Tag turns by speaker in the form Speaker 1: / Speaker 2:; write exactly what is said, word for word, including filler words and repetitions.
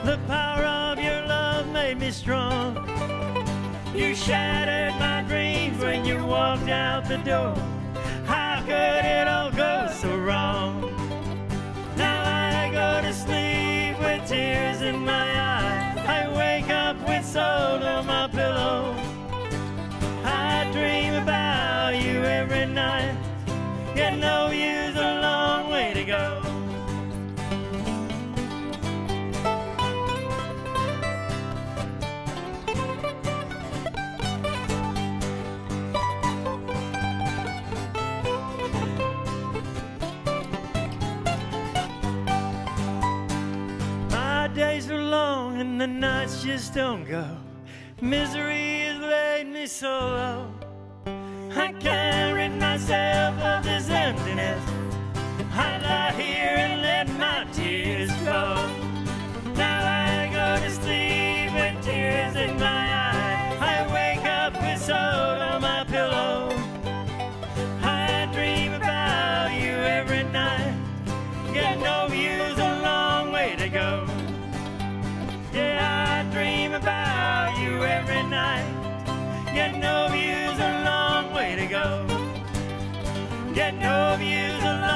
Speaker 1: The power of your love made me strong. You shattered my dreams when you walked out the door. How could it all go so wrong? Now I go to sleep with tears in my eyes. I wake up with salt on my pillow. I dream about you every night. Yet no you's a long way to go. My days are long and the nights just don't go. Misery has laid me so low. I can't rid myself of this emptiness. I lie here and let my tears flow. Now I go to sleep with tears in my eyes. I wake up with salt on my pillow. I dream about you every night. Yet no view's a long way to go. Yeah, I dream about you every night. Yet no view's a long way to go. Yet no view's a long